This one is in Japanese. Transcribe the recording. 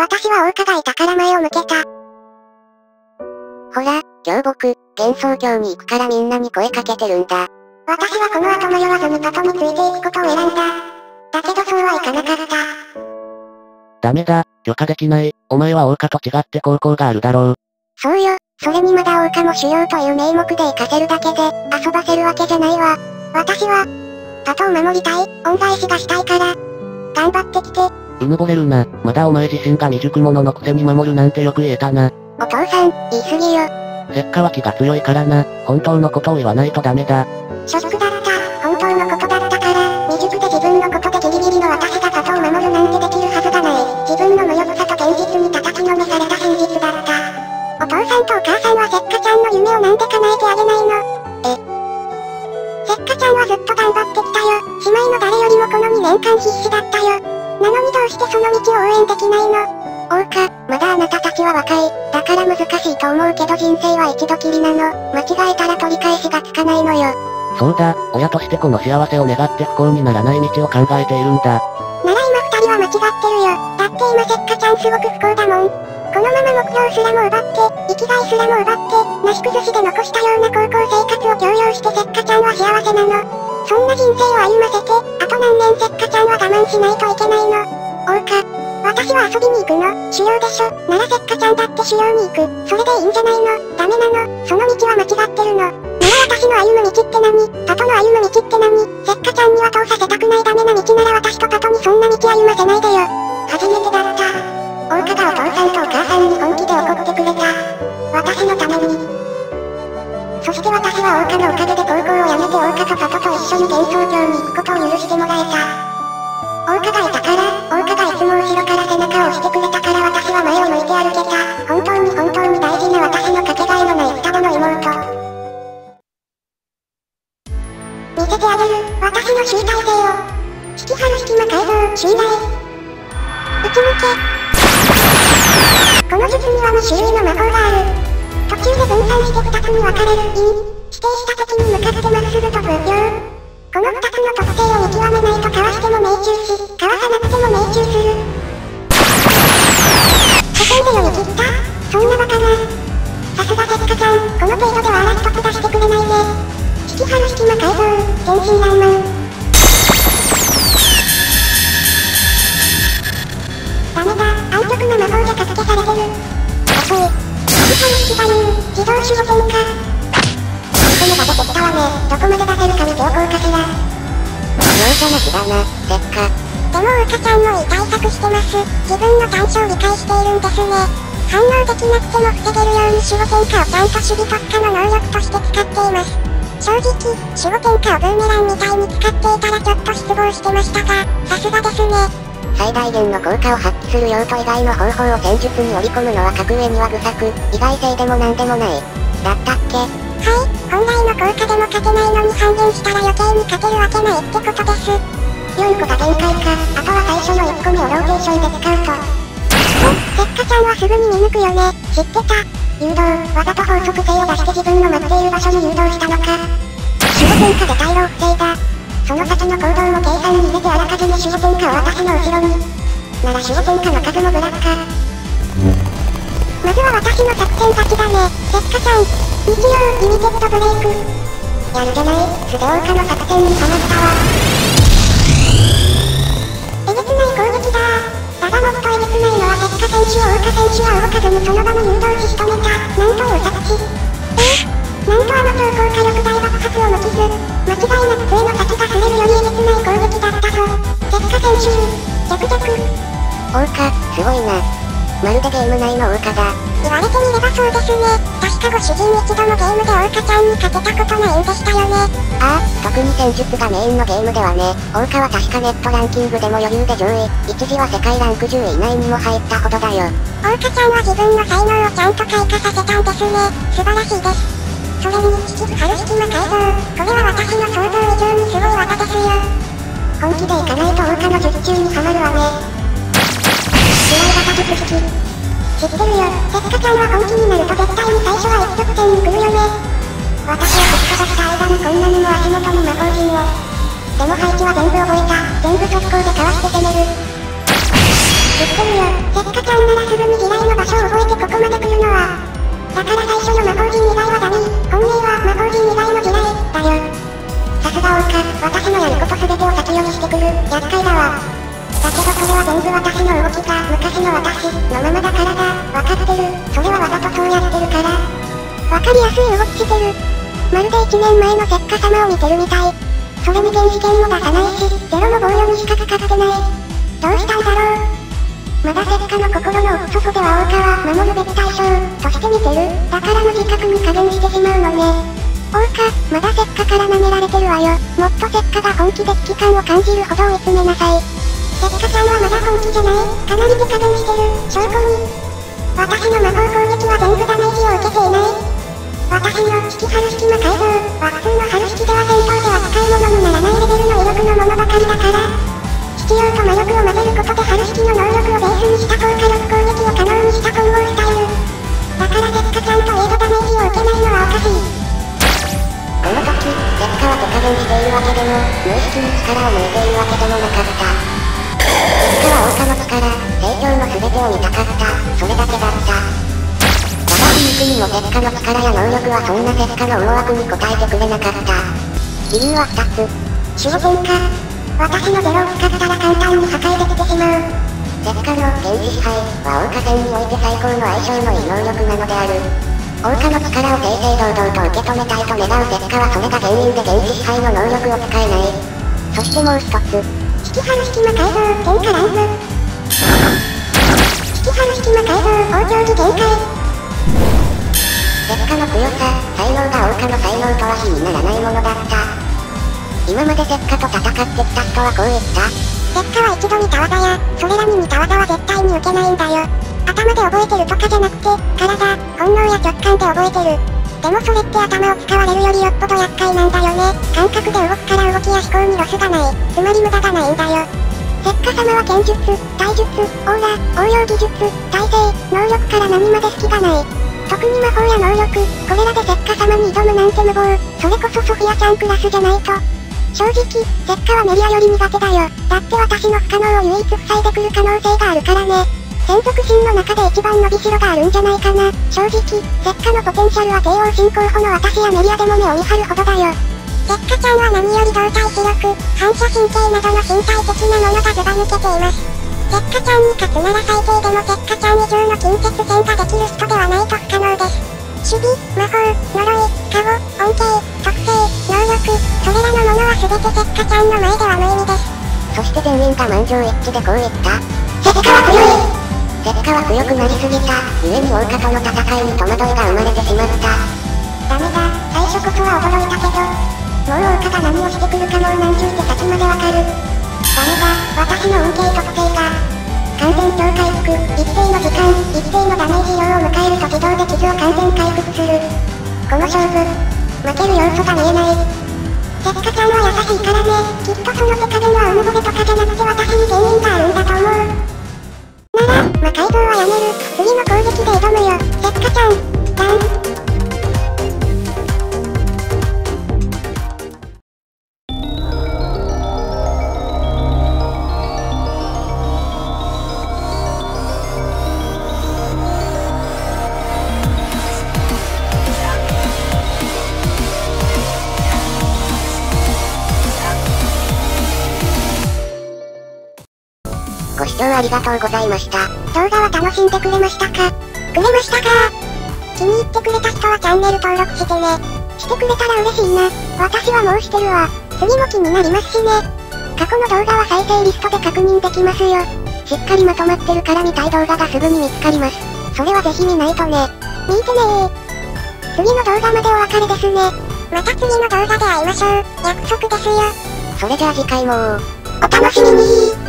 私は桜花がいたから前を向けた。 ほら、今日僕、幻想郷に行くからみんなに声かけてるんだ。 私はこの後迷わずにパトについていくことを選んだ。だけどそうはいかなかった。 ダメだ、許可できない。お前は桜花と違って高校があるだろう。 そうよ、それにまだ桜花も修行という名目で行かせるだけで、遊ばせるわけじゃないわ。私は、パトを守りたい、恩返しがしたいから。頑張ってきて。 うぬぼれるな、まだお前自身が未熟者のくせに守るなんてよく言えたな。 お父さん、言い過ぎよ。 せっかは気が強いからな、本当のことを言わないとダメだ。 ショックだった、本当のことだったから、未熟で自分のことでギリギリの私がパトを守るなんてできるはずがない。自分の無力さと現実に叩きのめされた真実だった。お父さんとお母さんはせっかちゃんの夢をなんで叶えてあげないの？せっかちゃんはずっと頑張ってきたよ。姉妹の誰よりもこの2年間必死だったよ。なのにどうしてその道を応援できないの？桜花、まだあなたたちは若い。だから難しいと思うけど人生は一度きりなの。間違えたら取り返しがつかないのよ。 そうだ、親としてこの幸せを願って不幸にならない道を考えているんだ。 なら今二人は間違ってるよ。だって今せっかちゃんすごく不幸だもん。このまま目標すらも奪って、生きがいすらも奪って、なし崩しで残したような高校生活を強要してせっかちゃんは幸せなの。そんな人生を歩ませて、あと何年せっかちゃんは我慢しないといけないの。桜花、私は遊びに行くの？修行でしょ？ならせっかちゃんだって修行に行く。それでいいんじゃないの？ダメなの？その道は間違ってるの。なら私の歩む道って何？パトの歩む道って何？せっかちゃんには通させたくないダメな道なら私とパトにそんな道歩ませないでよ。初めてだった。桜花がお父さんとお母さんに本気で怒ってくれた。私のために。そして私は桜花のおかげで高校を辞めて桜花とパトと一緒に幻想郷に行くことを許してもらえた。桜花がいたから、桜花がいつも後ろから背中を押してくれたから私は前を向いて歩けた。本当に大事な私のかけがえのない双子の妹。見せてあげる、私の集大成を。引き張る隙間改造、襲来。打ち抜け。この術には2種類の魔法がある。途中で分散して2つに分かれる。指定した敵に向かってまっすぐ飛ぶ。この2つの特性を見極めないとかわしても命中し、かわさなくても命中する。挟んで読み切った？そんなバカな。さすがせっかちゃん、この程度では荒一つ出してくれないね。引き張る隙間改造、天真爛漫。ダメだ、安直な魔法で加付けされてる。遅い。引き張る隙間自動守護天下。このが出てきたわね。どこまで出せるかに強行かしら。 容赦なしだな、せっか。 でも桜花ちゃんもいい対策してます。自分の短所を理解しているんですね。反応できなくても防げるように守護天下をちゃんと守備特化の能力として使っています。正直、守護天下をブーメランみたいに使っていたらちょっと失望してましたが、さすがですね。 最大限の効果を発揮する用途以外の方法を戦術に織り込むのは格上には不作、意外性でもなんでもない。だったっけ？ はい、本来の効果でも勝てないのに半減したら余計に勝てるわけないってことです。 4個が限界か、あとは最初の1個目をローテーションで使うと。 せっかちゃんはすぐに見抜くよね。知ってた？ 誘導、わざと法則性を出して自分の待っている場所に誘導したのか。守護天下で退路を防いだ。その先の行動も計算に入れてあらかじめ守護天下を私の後ろに。なら守護天下の数もブラッか。 まずは私の作戦勝ちだね。せっかちゃん。日曜、リミテッドブレイク。 やるじゃない、スデオーカの作戦にハマったわ。 えげつない攻撃だー。だがもっとえげつないのはせっか選手を桜花選手は動かずにその場の誘導し仕留めた。なんという着地。なんとあの超高火力大爆発を無傷。間違いなく杖の先が擦れるようにえげつない攻撃だったぞ。せっか選手、弱弱。 桜花、すごいな。まるでゲーム内の桜花だ。 言われてみればそうですね。確かご主人一度のゲームで桜花ちゃんに勝てたことないんでしたよね。 ああ、特に戦術がメインのゲームではね。桜花は確かネットランキングでも余裕で上位。一時は世界ランク10位以内にも入ったほどだよ。 桜花ちゃんは自分の才能をちゃんと開花させたんですね。素晴らしいです。それに、引き張る隙間改造。これは私の想像以上にすごい技ですよ。 本気でいかないと桜花の術中にはまるわね。 試合型術式。知ってるよ。せっかちゃんは本気になると絶対に最初は一直線に来るよね。 私は突破した間にこんなにも足元に魔法陣を。でも配置は全部覚えた。全部速攻でかわして攻める。 ってるよ。せっかちゃんならすぐに地雷の場所を覚えてここまで来るのは。だから最初の魔法陣以外はダミー、本命は魔法陣以外の地雷、だよ。さすが王家、私のやること全てを先読みしてくる、厄介だわ。だけどそれは全部私の動きが、昔の私のままだからだ、わかってる、それはわざとそうやってるから。わかりやすい動きしてる。まるで1年前の石火様を見てるみたい。それに原始権も出さないし、ゼロの防御にしかかかってない。どうしたんだろう。まだ石火の心の奥底では王家は守るべき対象として見てる。だから無自覚に加減してしまうのね。王家、まだ石火から舐められてるわよ。もっと石火が本気で危機感を感じるほど追い詰めなさい。石火ちゃんはまだ本気じゃない。かなり手加減してる。証拠に。私の魔法攻撃は全部ダメージを受けていない。私の式春式魔改造は普通の春式では戦闘では使い物にならないレベルの威力のものばかりだから。必要と魔力を混ぜることで春式の能力をベースにした高火力攻撃を可能にした混合スタイル。だから石火ちゃんといえどダメージを受けないのはおかしい。 この時、石火は手加減しているわけでも、無意識に力を抜いているわけでもなかった。石火は王家の力、成長の全てを見たかった、それだけだった。だが皮肉にも石火の力や能力はそんな石火の思惑に応えてくれなかった。理由は2つ。 守護天下。私のゼロを使ったら簡単に破壊できてしまう。 石火の原始支配は王家戦において最高の相性のいい能力なのである。王家の力を正々堂々と受け止めたいと願う石火はそれが原因で原始支配の能力を使えない。そしてもう一つ。 式春式魔改造、天下ランプ。式春式魔改造、包丁技限界。 石火の強さ、才能が王家の才能とは比にならないものだった。今まで石火と戦ってきた人はこう言った。 石火は一度見た技や、それらに似た技は絶対に受けないんだよ。頭で覚えてるとかじゃなくて、体、本能や直感で覚えてる。でもそれって頭を使われるよりよっぽど厄介なんだよね。感覚で動くから動きや思考にロスがない。つまり無駄がないんだよ。石火様は剣術、体術、オーラ、応用技術、耐性、能力から何まで隙がない。特に魔法や能力、これらで石火様に挑むなんて無謀。それこそソフィアちゃんクラスじゃないと。正直、石火はメリアより苦手だよ。だって私の不可能を唯一塞いでくる可能性があるからね。専属神の中で一番伸びしろがあるんじゃないかな。正直、石火のポテンシャルは帝王新候補の私やメリアでも目を見張るほどだよ。石火ちゃんは何より動体視力、反射神経などの身体的なものがずば抜けています。石火ちゃんに勝つなら最低でも石火ちゃん以上の近接戦ができる人ではないと不可能です。守備、魔法、呪い、加護、恩恵、特性、能力、それらのものは全て石火ちゃんの前では無意味です。 そして全員が満場一致でこう言った。 石火は強い。 石火は強くなりすぎた、故に王家との戦いに戸惑いが生まれてしまった。 ダメだ、最初こそは驚いたけど、もう王家が何をしてくるかもう何十手先までわかる。ダメだ、私の恩恵特性が。完全超回復、一定の時間、一定のダメージ量を迎えると自動で傷を完全回復する。この勝負、負ける要素が見えない。石火ちゃんは優しいからね、きっとその手加減はうぬぼれとかじゃなくて私に原因があるんだと思う。なら、魔改造はやめる、次の攻撃で挑むよ、石火ちゃん、ダン。 ご視聴ありがとうございました。 動画は楽しんでくれましたか？くれましたか？気に入ってくれた人はチャンネル登録してね。してくれたら嬉しいな。私はもうしてるわ。次も気になりますしね。過去の動画は再生リストで確認できますよ。しっかりまとまってるから見たい動画がすぐに見つかります。それはぜひ見ないとね。見てねー。次の動画までお別れですね。また次の動画で会いましょう。約束ですよ。 それじゃあ次回もお楽しみにー。